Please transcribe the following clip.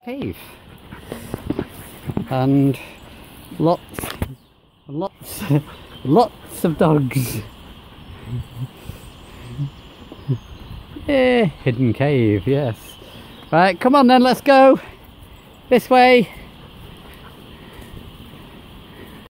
Cave, and lots of dogs. Yeah, hidden cave, yes. Right, come on then, let's go this way.